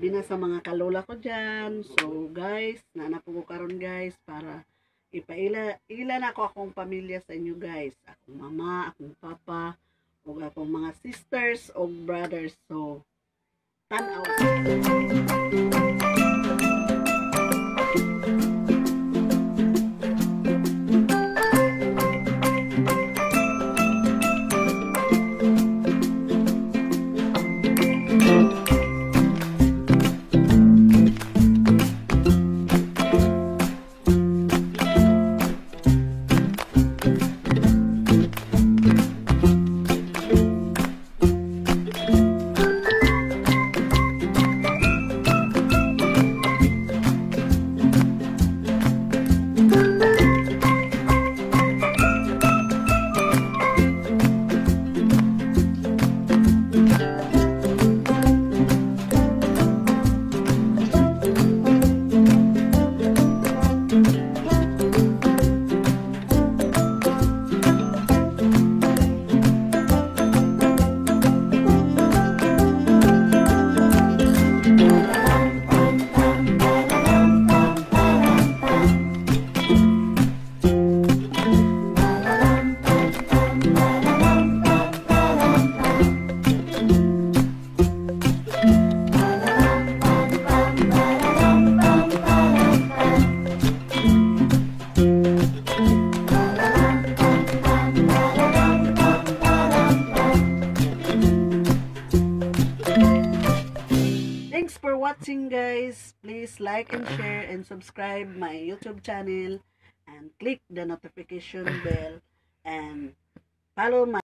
labi na sa mga kalola ko dyan. So guys, naanapo ko karon guys para ipaila na ako akong pamilya sa inyo guys. Akong mama, akong papa, o akong mga sisters o brothers. So tanaw. Thanks for watching guys. Please like and share and subscribe my YouTube channel and click the notification bell and follow my